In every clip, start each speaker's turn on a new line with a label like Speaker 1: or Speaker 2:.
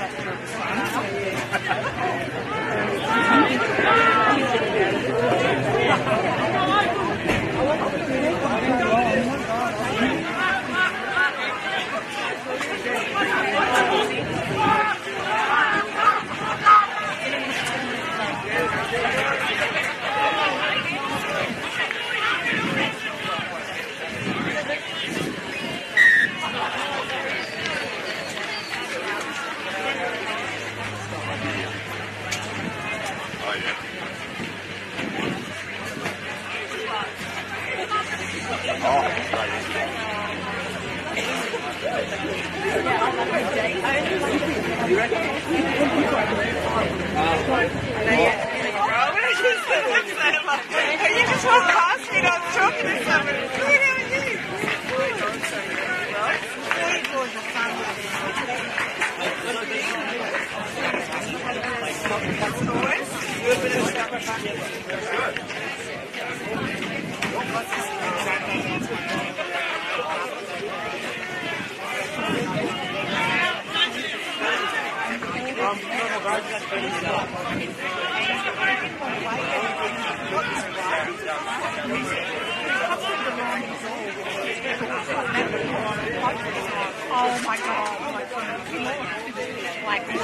Speaker 1: You just walked past me and I was talking to somebody. Hey, how are you? Oh my god. Like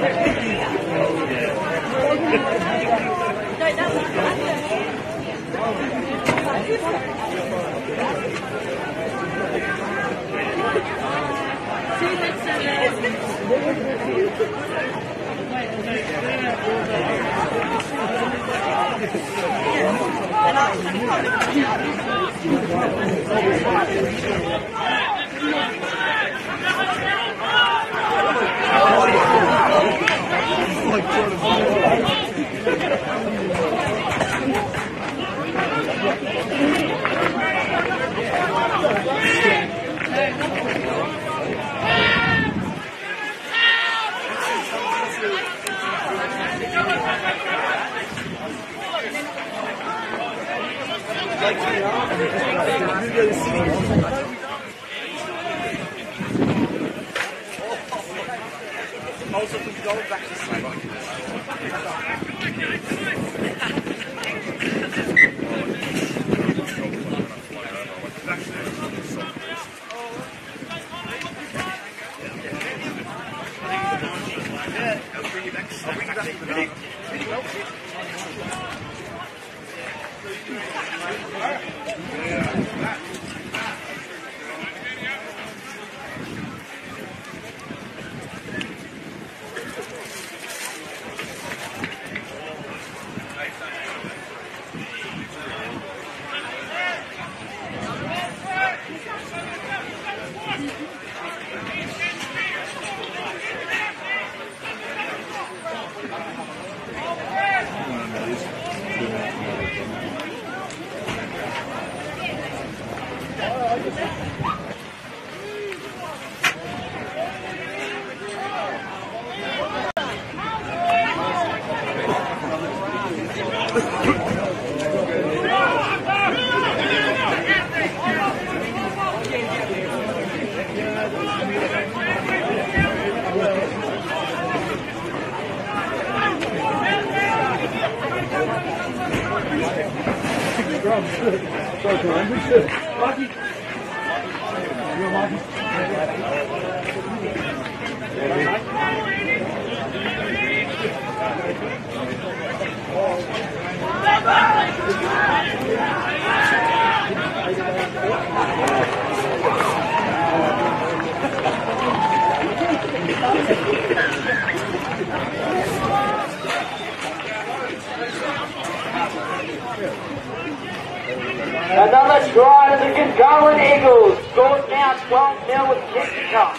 Speaker 2: Another try to the Qbn Eagles. Scores now 12-0 with yet to come.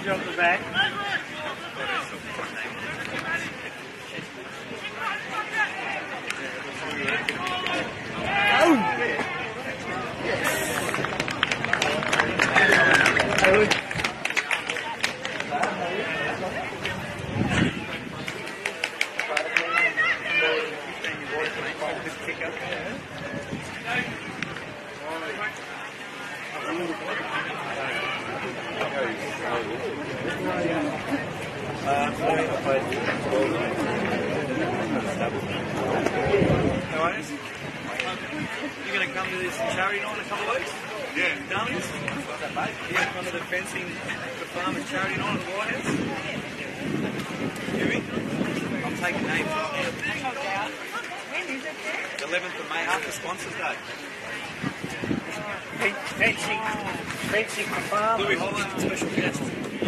Speaker 3: off the back.
Speaker 4: You're going to come to this charity night in a couple of weeks? Yeah. Darlings? Yeah, come to the fencing, the farmers charity night at the White House? Huey? I'm taking names off here.
Speaker 1: When is it there?
Speaker 4: The 11th of May, after Sponsors Day.
Speaker 3: Fencing for farm.
Speaker 4: Louis Holland, special guest.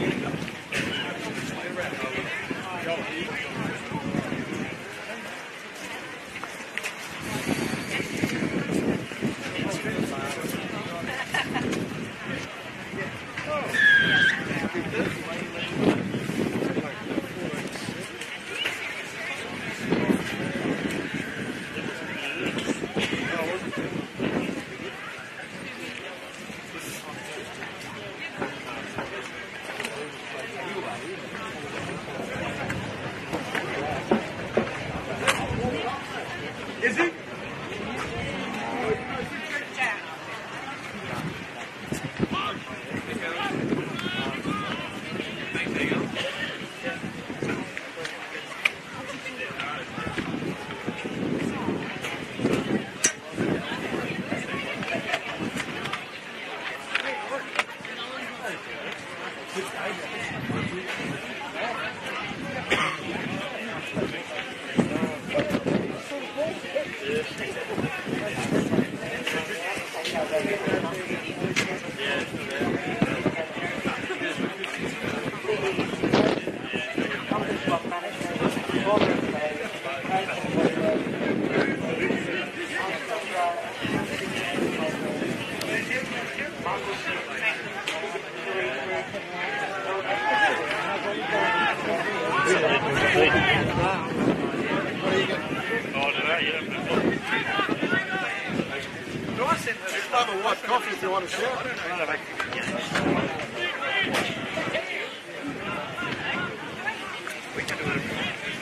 Speaker 4: Is it?
Speaker 3: White coffee if you want to share.
Speaker 4: We can do it.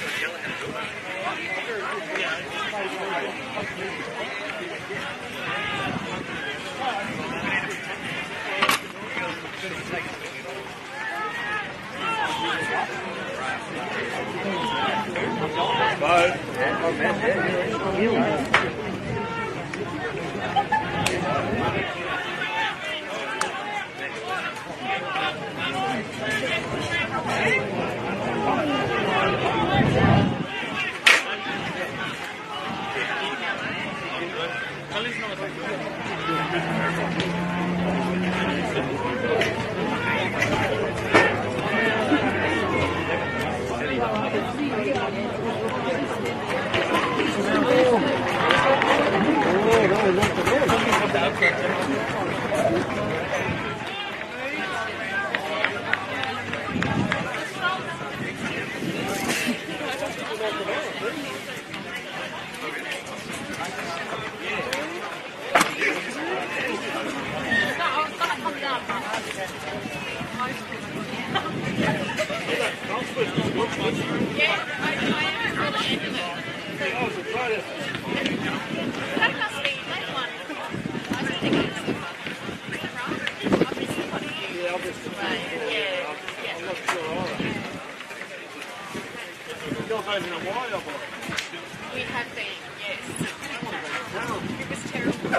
Speaker 1: We have been, yes. It was terrible.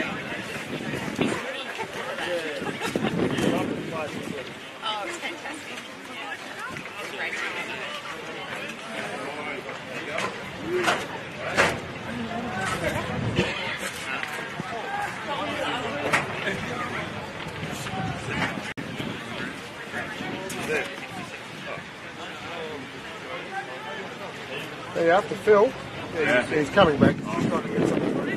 Speaker 1: Oh, it was fantastic. It was great.
Speaker 3: There you are, to Phil. Yeah, he's coming back. He's trying to get something ready.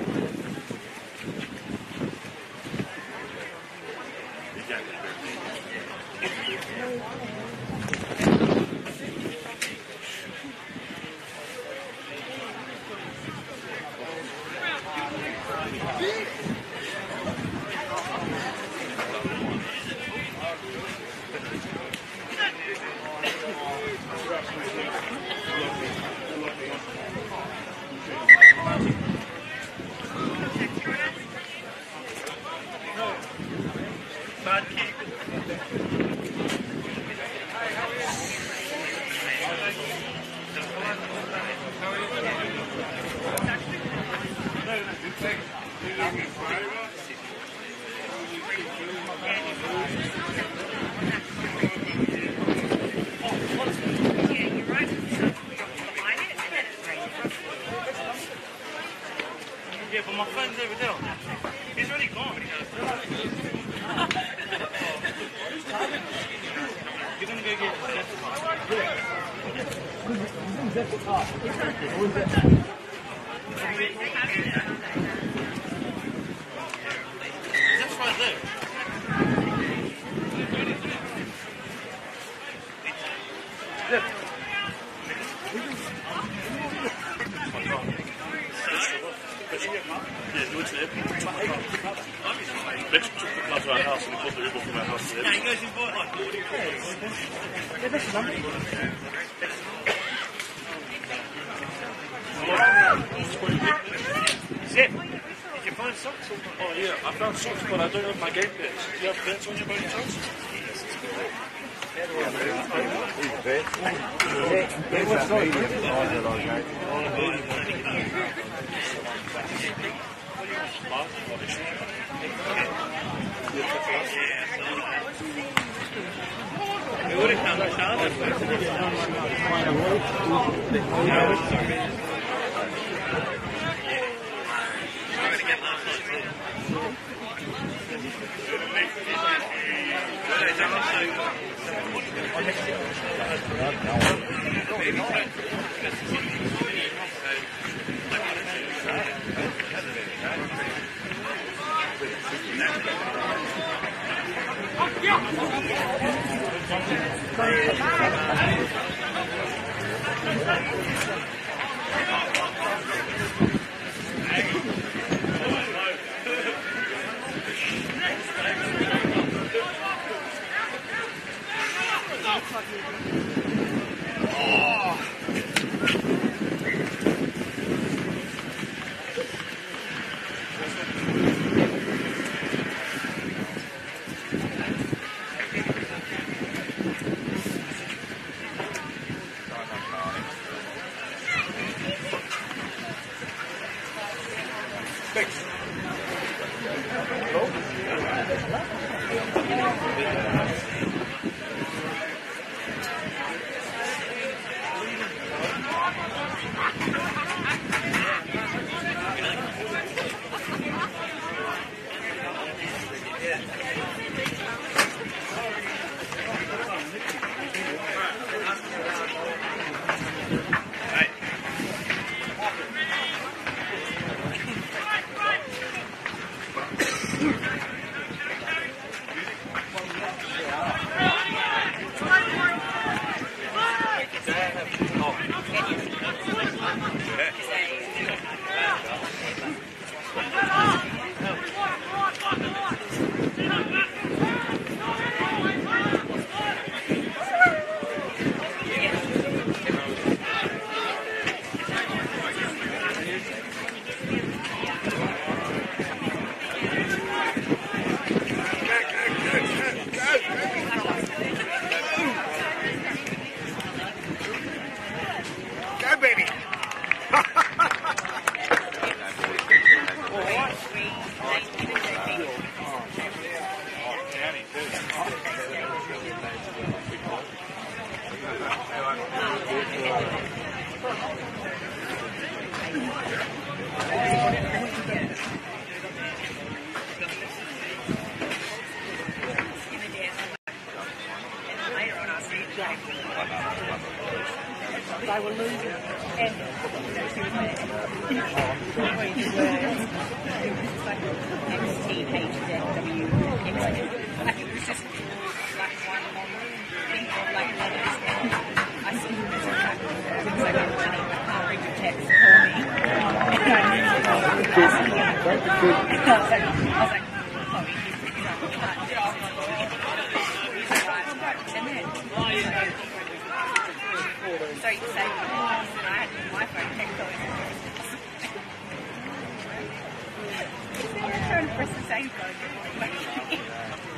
Speaker 4: You're going to go get that's right there. Yeah, do it to him. Mitch took the club to our house and he put the ribbon from our house to him. Yeah, he goes in bought like 40 quid. Yeah, that's lovely. Zip, did you find socks? Oh yeah, I found socks but I don't have my game pants. Do you have pants on your body socks? We would have come to Charlotte.
Speaker 1: I will lose it. And XTHZW. Like it was just like one long thing of like letters. I see him as a fact. It's like I'm running, I can't read your text for me. And I knew I was like, sorry, so you say, I had my phone text on it. I'm trying to press the same phone.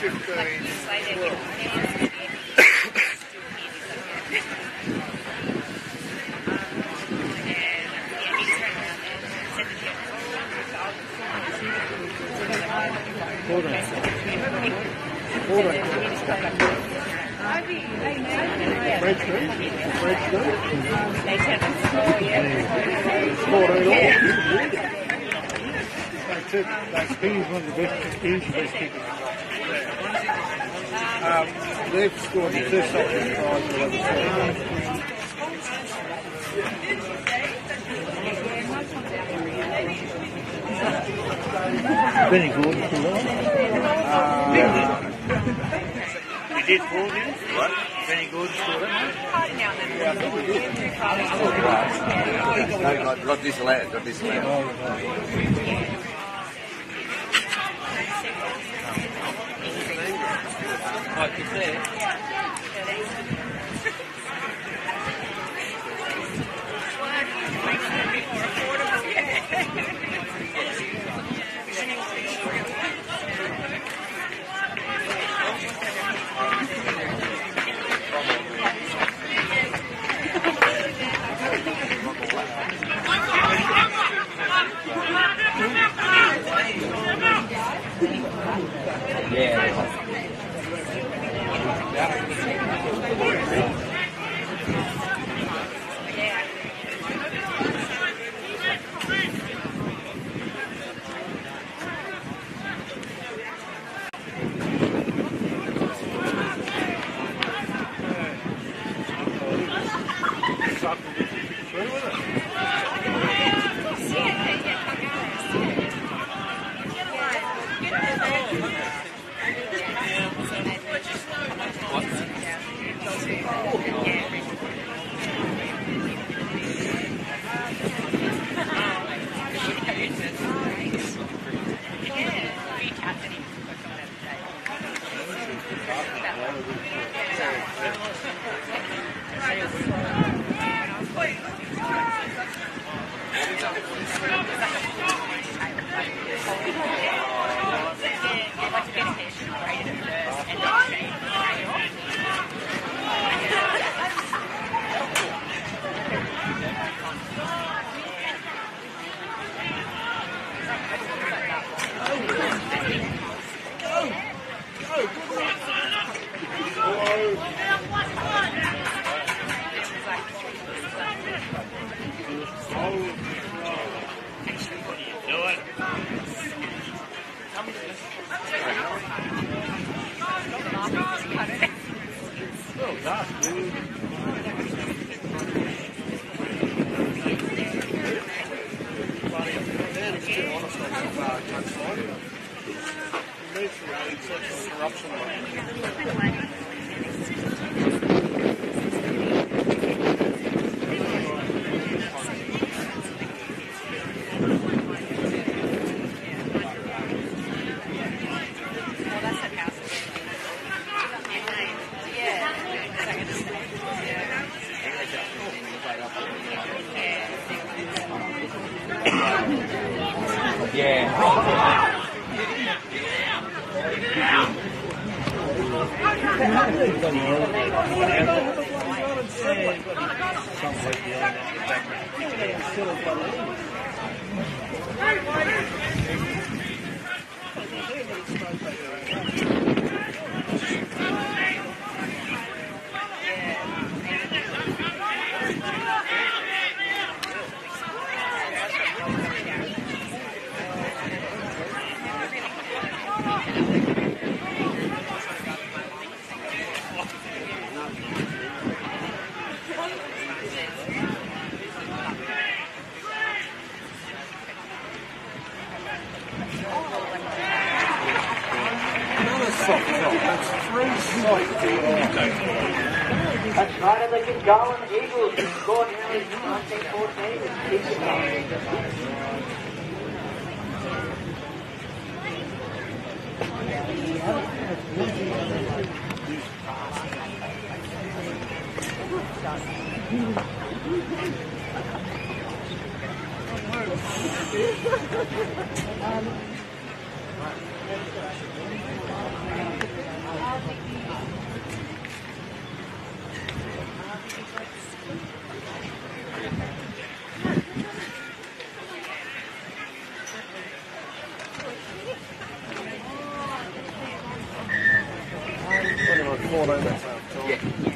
Speaker 3: He's one of the best. He's the best kicker. They've scored the first shot this prize. Benny Gordon still on?
Speaker 4: You did 4 minutes? What? Benny Gordon still on?
Speaker 3: Yeah, I think we did.
Speaker 5: Got this land, got this land.
Speaker 4: Like you said.
Speaker 2: That's right, and they keep going. Eagles scored nearly 19-14 and keep it going.
Speaker 3: Only like 14, that's half time.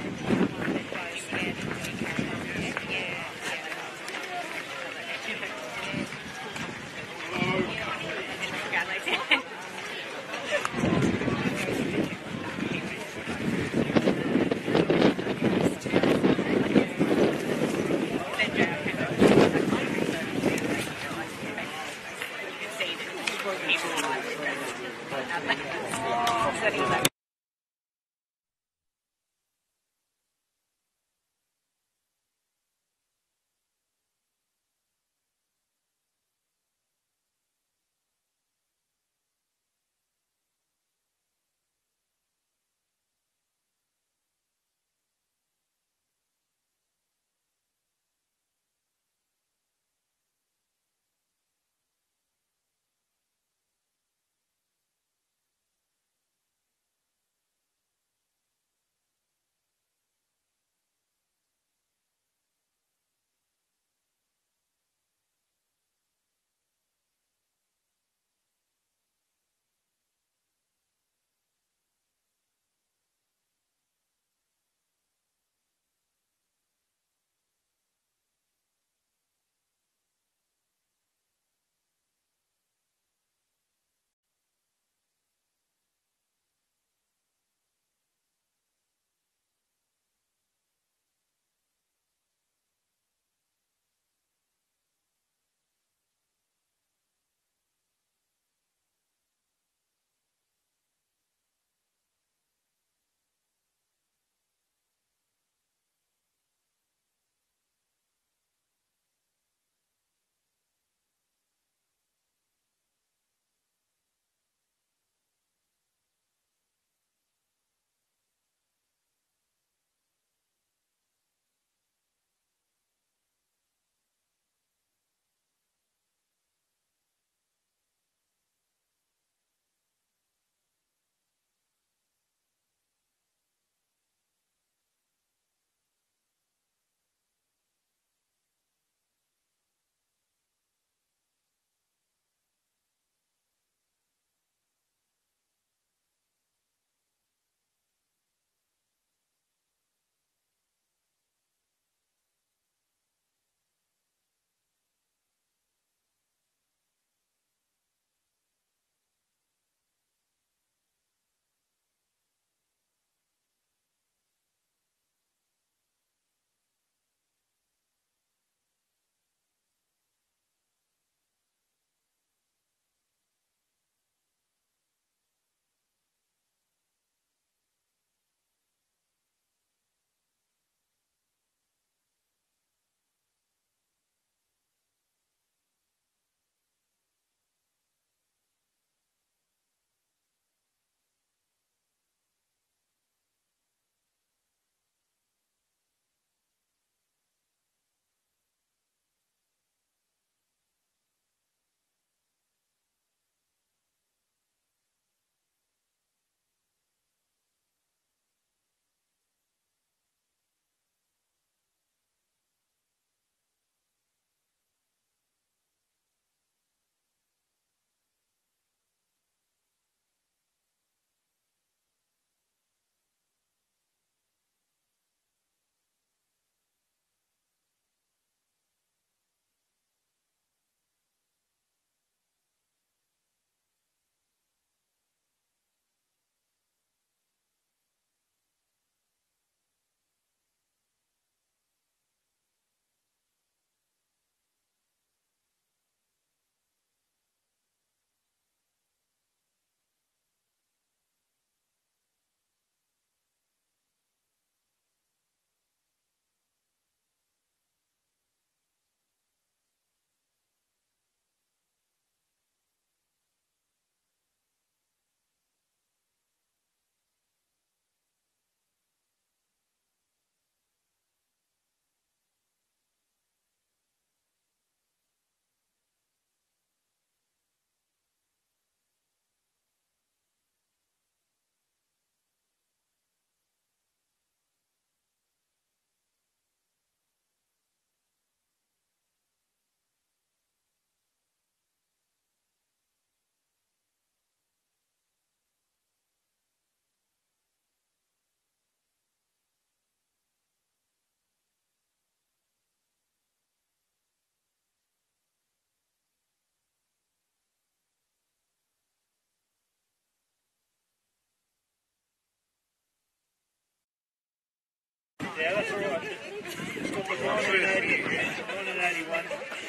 Speaker 4: Yeah, that's all right. It's got the 1981.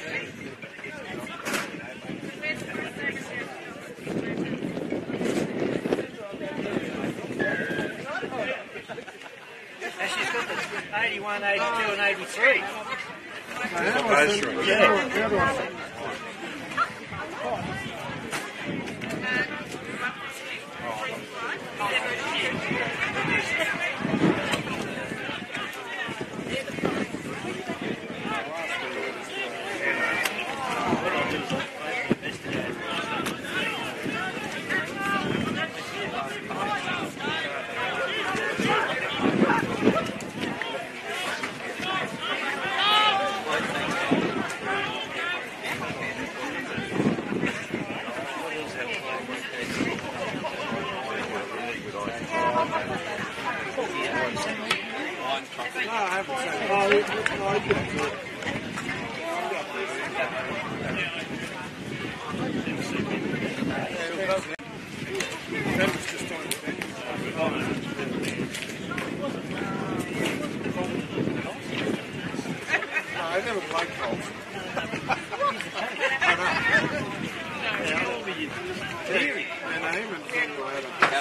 Speaker 4: And she's got the 81, 82 and 83.
Speaker 3: Yeah. I never played golf. Their name and things like that.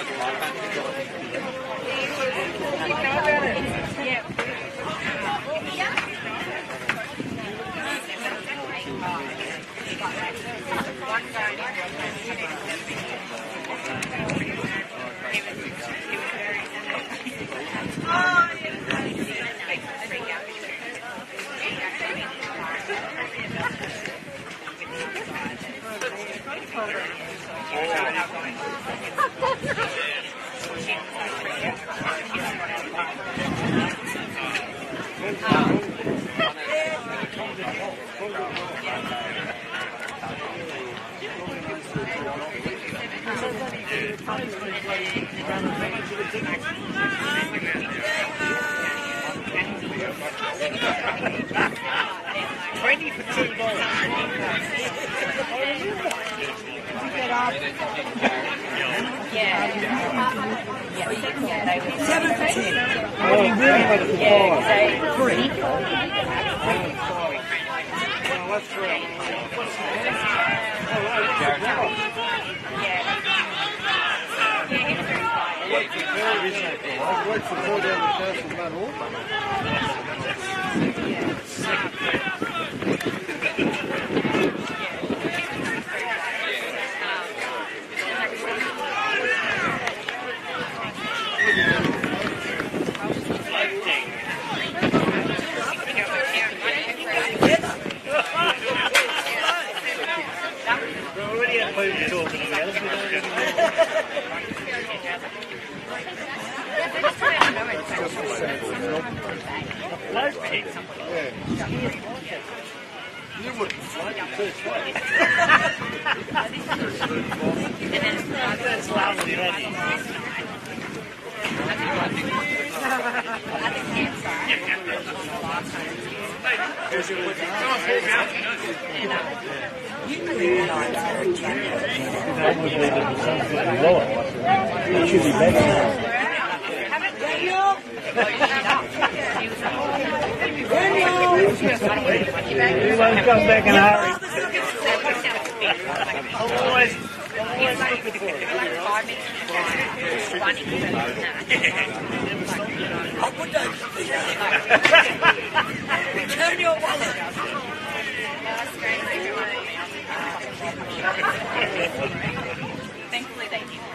Speaker 1: Thankfully they did.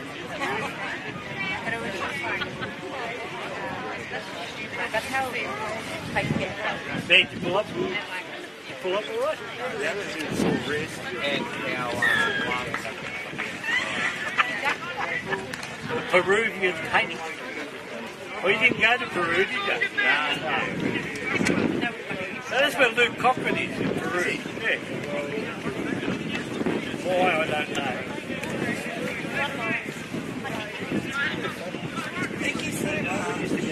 Speaker 1: But it was just fun. That's how we take it.
Speaker 4: Need to pull up. You pull up all right? Yeah, that's in full rest. And our Peruvian painting. Oh, you didn't go to Peru, did you? No. That's where Luke Cochran is in Peru. Yeah. Why, I don't know.
Speaker 1: Thank you so much.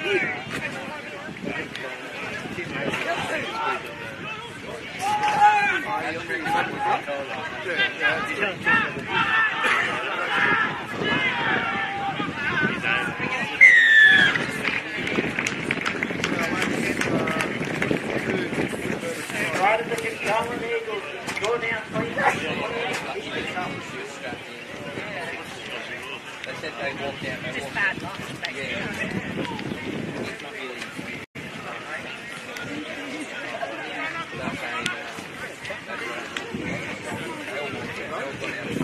Speaker 2: Right at the Qbn Eagles. Go down, please.
Speaker 5: They said they walked down. They
Speaker 1: Just
Speaker 5: walked
Speaker 1: bad luck.
Speaker 5: It's not really. They're saying they all walked down. They all got out of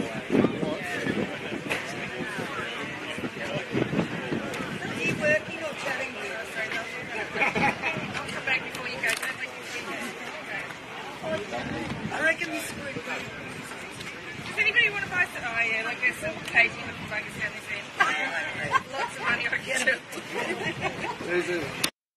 Speaker 1: Are you working or chatting with us? I'll come back before you go. Don't make me see that. I reckon this would be. Does anybody want to buy some? Oh yeah, like there's some cagey looking buggers down this end. Lots of money, I get it.
Speaker 3: There's a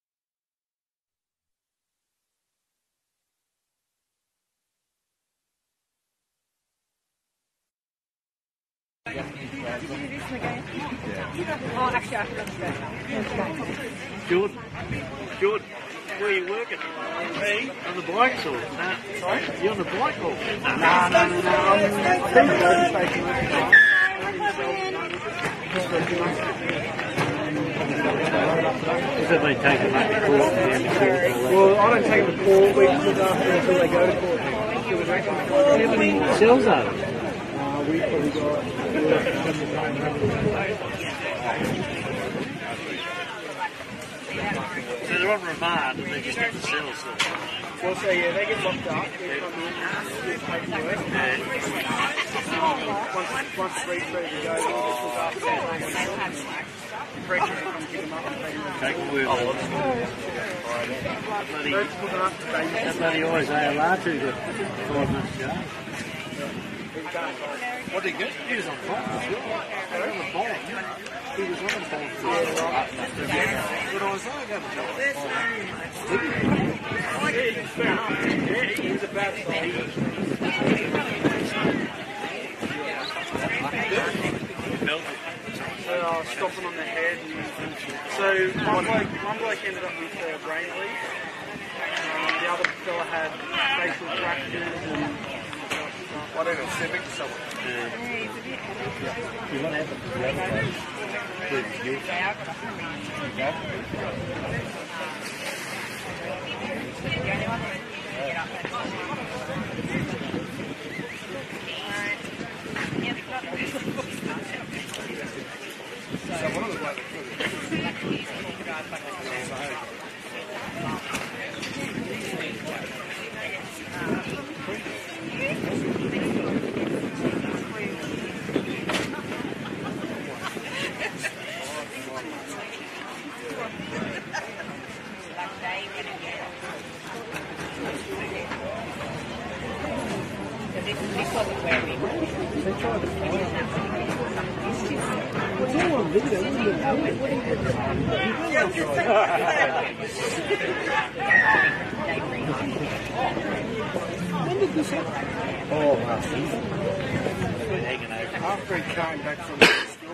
Speaker 1: Oh, actually, I forgot
Speaker 4: Jordan, where are you working? Me? On the bikes or? Sorry? You on the bike or? Have they taken that to court?
Speaker 3: well, I don't take them to court. We look after them until they go to court.
Speaker 4: How many cells are there?
Speaker 3: We probably got.
Speaker 4: So they're on remand and they just get the cells.
Speaker 3: Well, so yeah, they get locked up. They come in, get paperwork. Once the breed's ready to go, they just look after them. Pressure to come pick them up and take them.
Speaker 4: Take a that bloody always ALR to the 5 months ago.
Speaker 5: what did he get?
Speaker 4: He was on fire. He was on the ball. He was on the ball.
Speaker 5: But I was
Speaker 3: Yeah, he was a bad stomping on the head. So one bloke ended up with brain leak. The other fella had facial fractures and
Speaker 5: What did it send it to someone?
Speaker 4: What happened to the other
Speaker 3: after he came back from the school.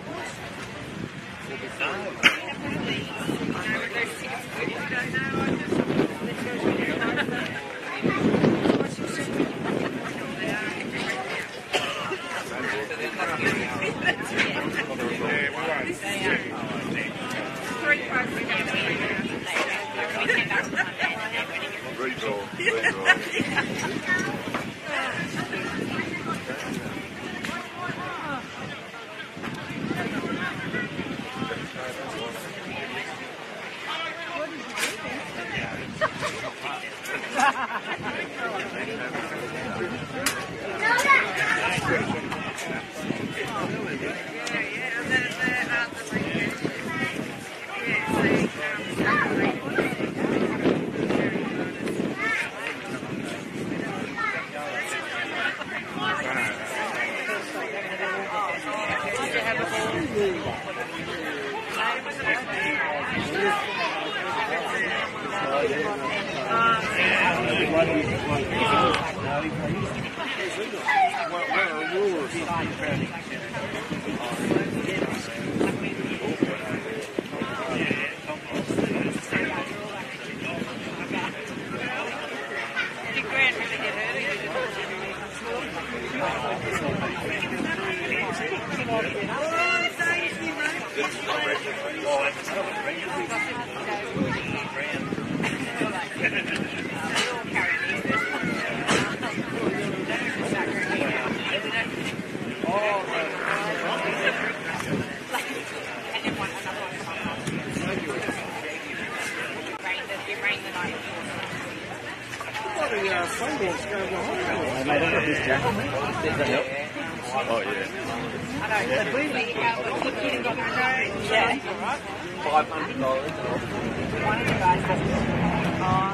Speaker 3: phone balls go behind.
Speaker 4: Mate, I don't know this jacket. Does that help? Oh, yeah.
Speaker 1: I know. Yeah. We keep getting on the road. Yeah.
Speaker 2: $500.
Speaker 1: One of the guys has on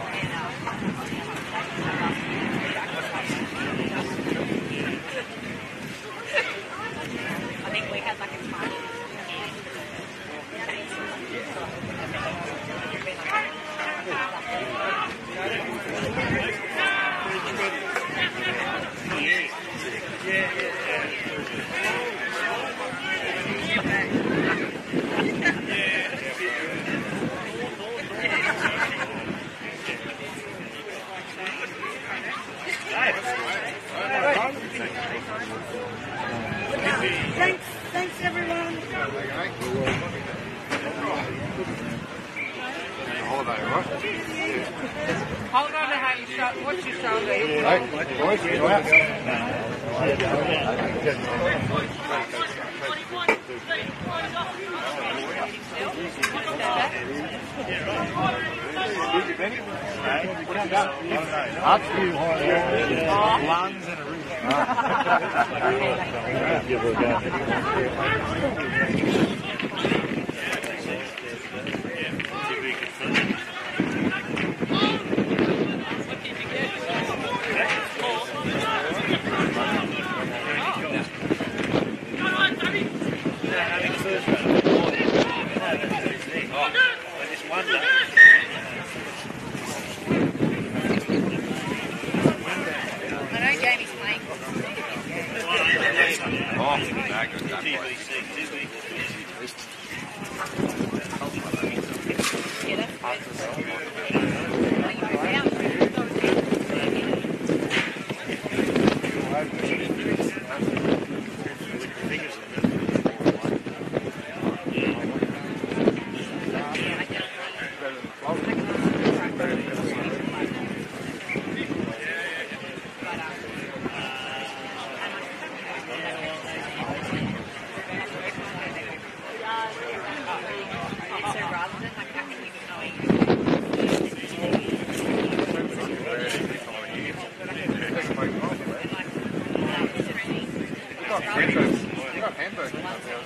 Speaker 1: I think we had like a time. Thanks everyone.
Speaker 5: Holiday, right?
Speaker 1: Hold on to how you start. What's your shoulder?
Speaker 5: Right, boys, you go out. Lungs and a roof.
Speaker 1: I know Jamie's playing.
Speaker 5: Oh, no, good.
Speaker 1: Yeah, that's so rather than like having you
Speaker 5: You got hamburgers.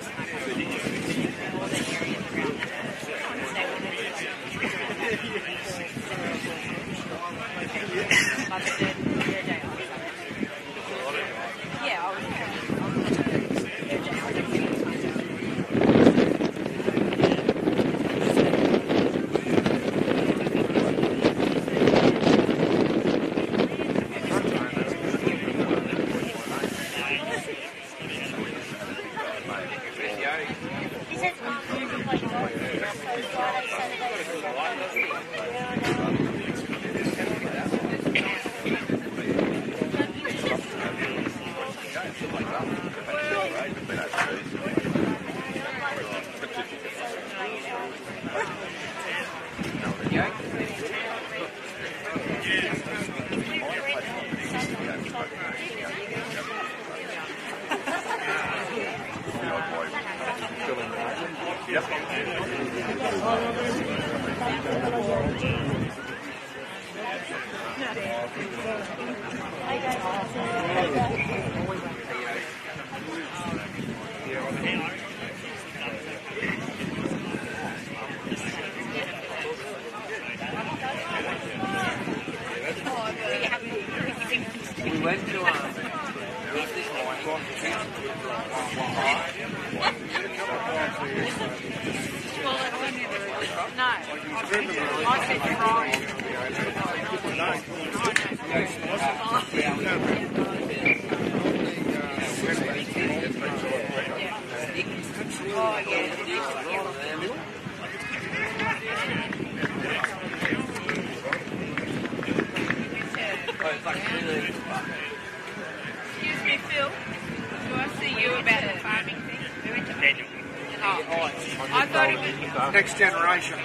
Speaker 1: yeah, I was
Speaker 2: We went to this morning.
Speaker 1: Excuse me, Phil. Do I see you about the farming thing? We went to Daniel. Oh, I thought it was
Speaker 3: Next generation.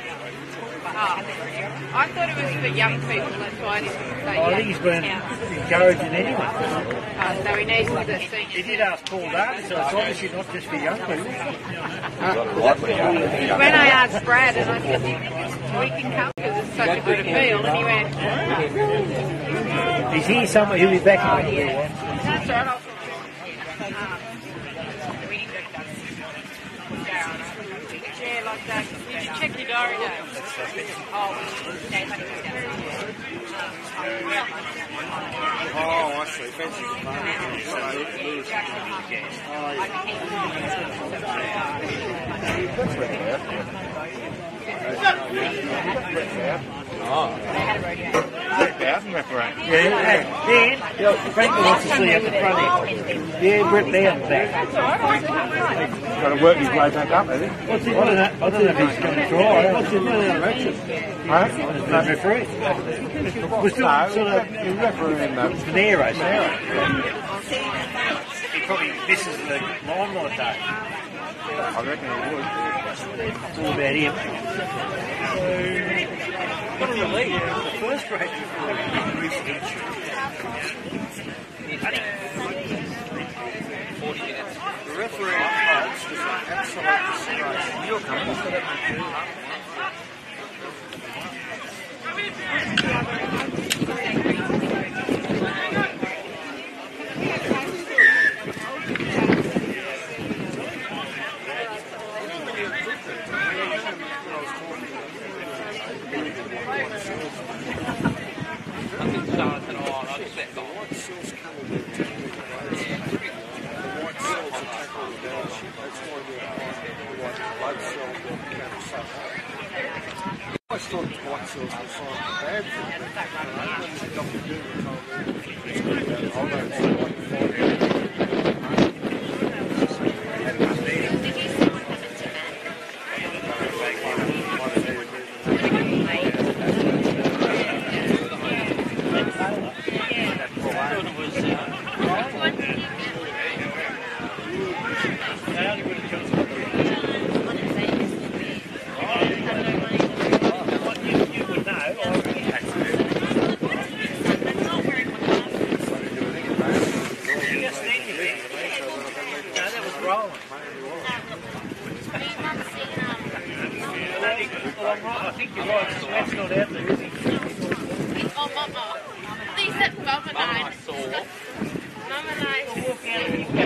Speaker 1: I thought it was for young people. That's why I didn't say
Speaker 4: I think he's been encouraging anyone.
Speaker 1: so he needs to the senior.
Speaker 4: He did ask Paul that, so it's obviously not just for young people.
Speaker 1: When I asked Brad, and I said, we can come because it's so such a good appeal, and he went,
Speaker 6: He's here somewhere, he'll be back in a little while.
Speaker 1: that's all right, I'll yeah, like that. You should check your diary though. Oh, Dave, I think he's down.
Speaker 5: Oh, I see. Fancy.
Speaker 6: Yeah, Frank wants to see up the front end. Yeah, Brett down the back.
Speaker 5: Got to work his way back up, has he?
Speaker 6: What's his name? I don't know if he's going to try. What's his name? Referee. We're still sort of
Speaker 5: refereeing that.
Speaker 6: Panero. He probably misses the limelight day.
Speaker 5: I reckon he would.
Speaker 6: It's all about him. What a relief. The first grade
Speaker 5: The referee coach is an absolute disgrace. You're coming. I thought white cells were sign bad for them. Dr. Doomer told
Speaker 6: I think you're right. Sweat's not out there, is he?
Speaker 7: Oh, Mama. They said Mama died. Mama died.
Speaker 6: Walk out and you go down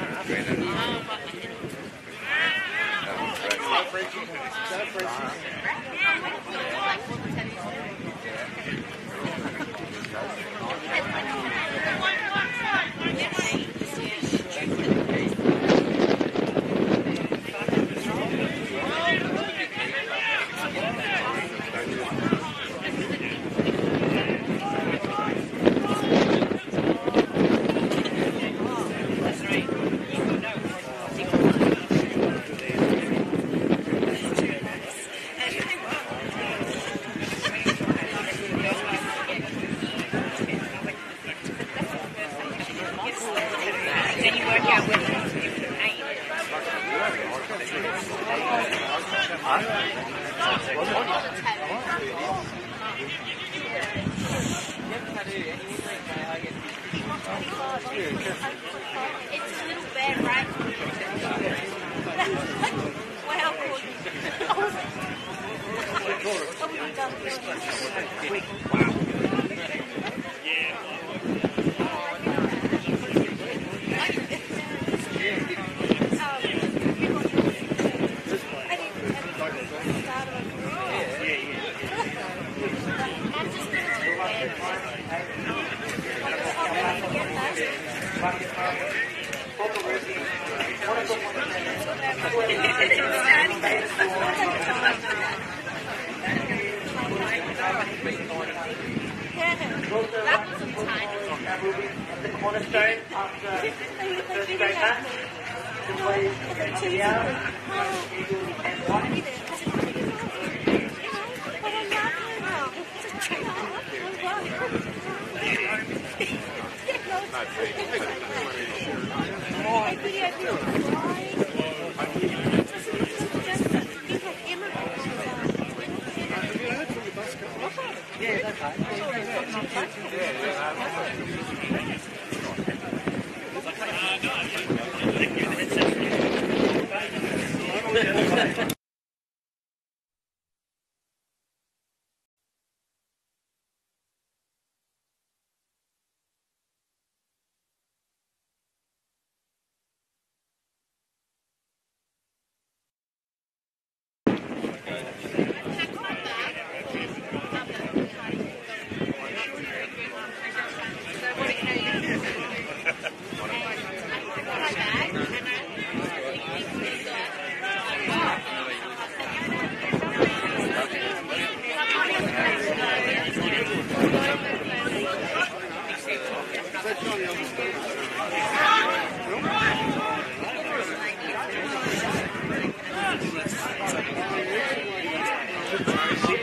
Speaker 7: It's a little bad, right? Wow,
Speaker 2: the cornerstone after the first great match. The players under the hour, Eagles and White.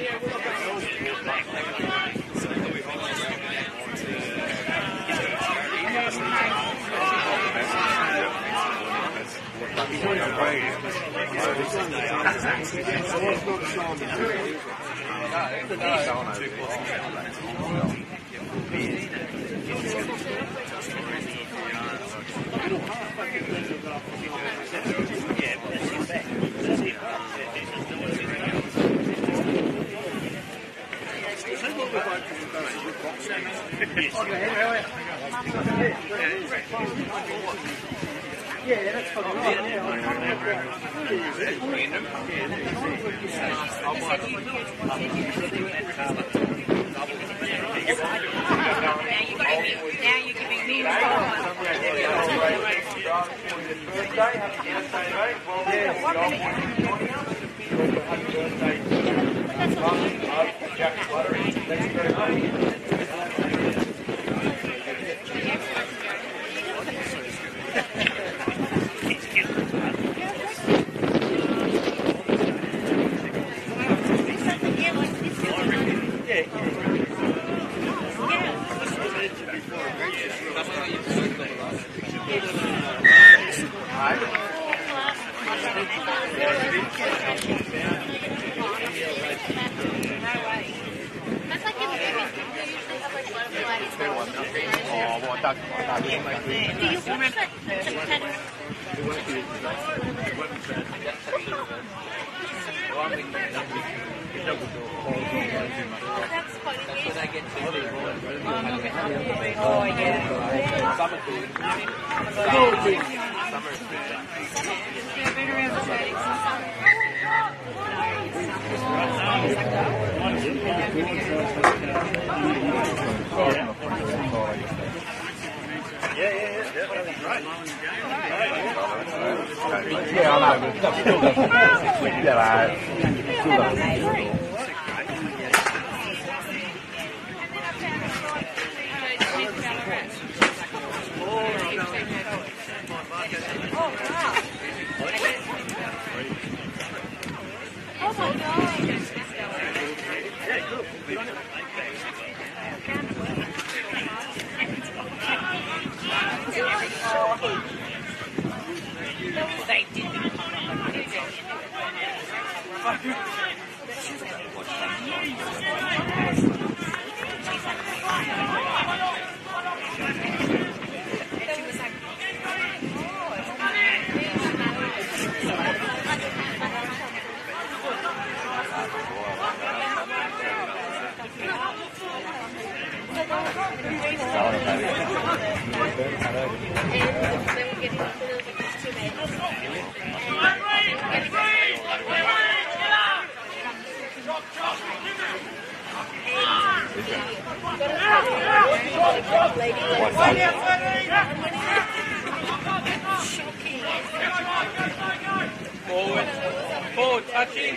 Speaker 4: Forward touching.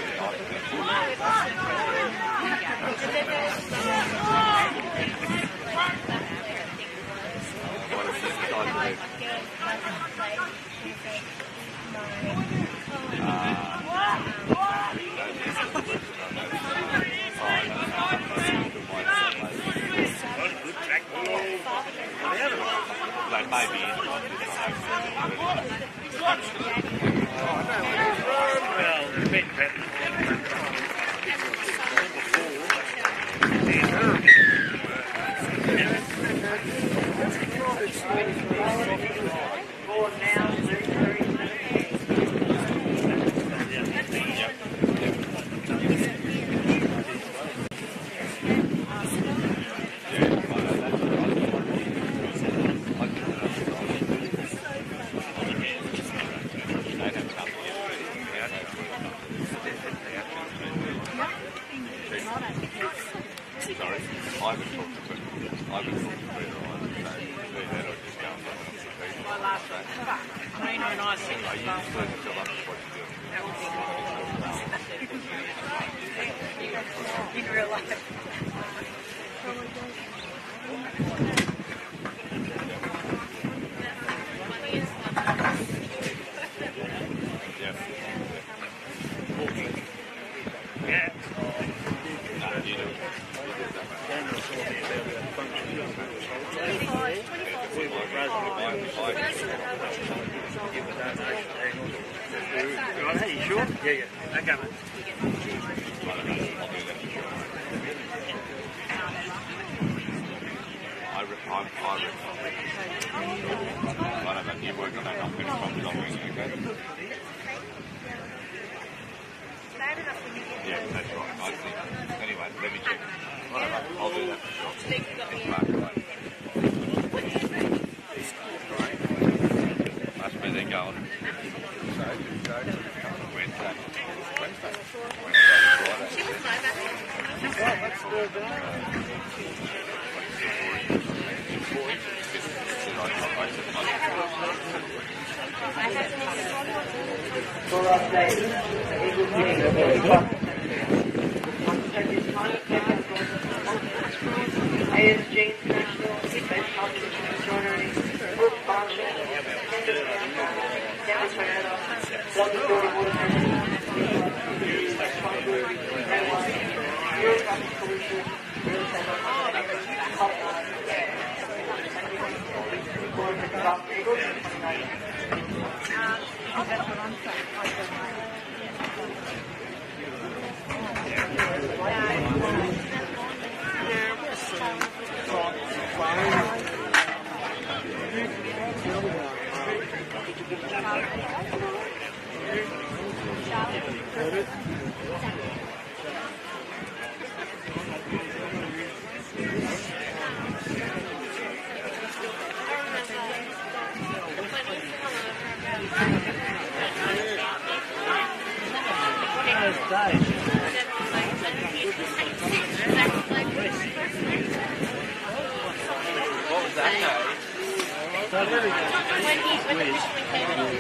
Speaker 8: Like maybe.
Speaker 4: Well, a bit better.
Speaker 1: In real life.
Speaker 4: Yeah.
Speaker 3: Daniel told me about that function. We were rather give a donation. Right, hey, you sure? Yeah. Okay, mate.
Speaker 8: I don't know, you work on that, I'm going to probably not ring, okay? Yeah, that's right, I think. Anyway, let me check. I'll do that for sure. It's back, right. Must be they're going. Wednesday.
Speaker 2: For update, Eagles team ASG International, Base Competition Extraordinary, Group Function, Down Toyota, Double Door Water Euro Traffic Solution, Real Estate Hotline, Eagles, 29.
Speaker 8: What was that, though?
Speaker 7: When he initially came in,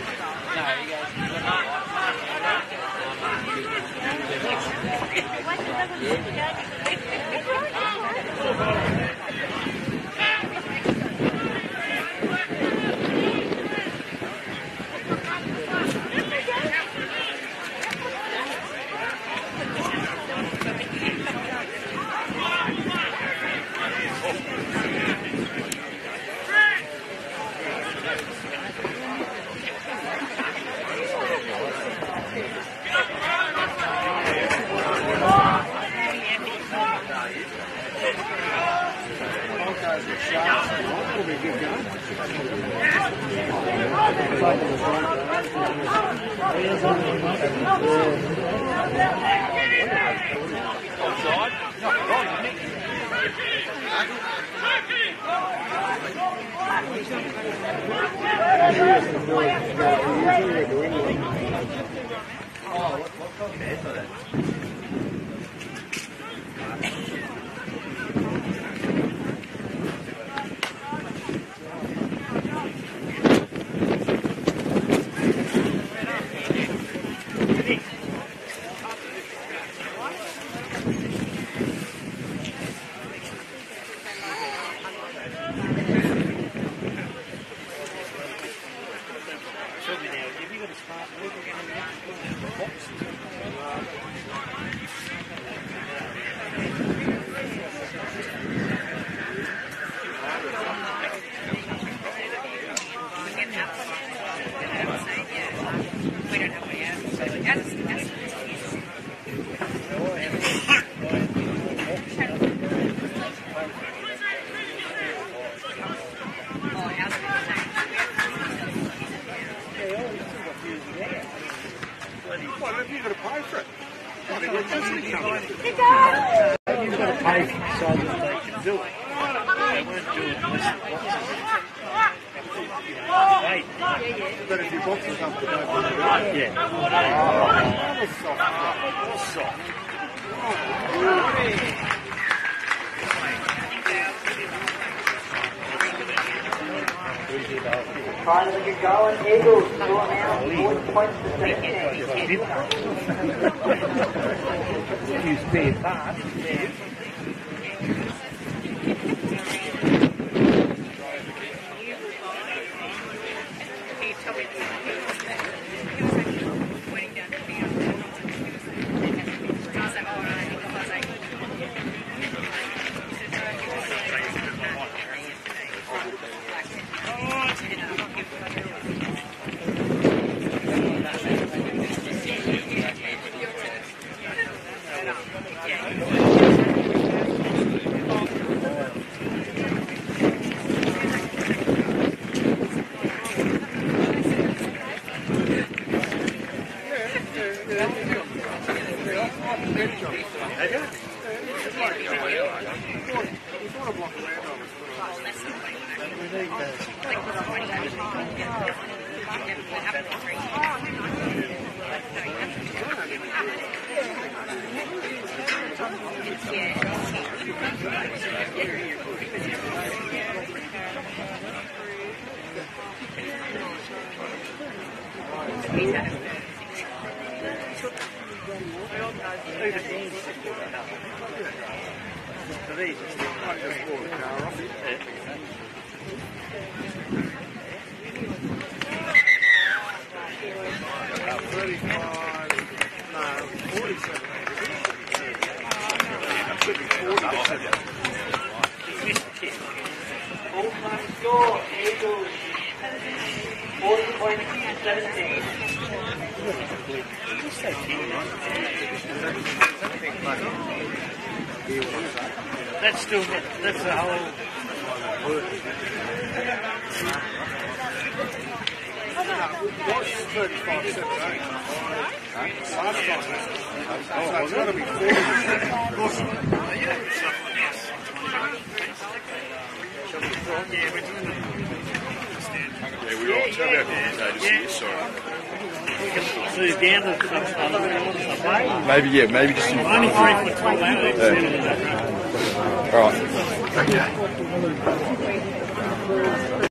Speaker 5: But if your boxes come to don't want to
Speaker 3: Yeah.
Speaker 2: Trying to get going, Eagles, score now, 40 points to 16.
Speaker 6: You spare parts.
Speaker 2: All-time score, Eagles 40.17.
Speaker 4: That's still, that's the whole.
Speaker 5: What's 35.78? Last time. So it's got to be 40.
Speaker 8: Yeah, we all turn out commentators here, sorry.
Speaker 4: Move down the way.
Speaker 8: Maybe just in
Speaker 4: Only 3 foot tall,
Speaker 8: All right.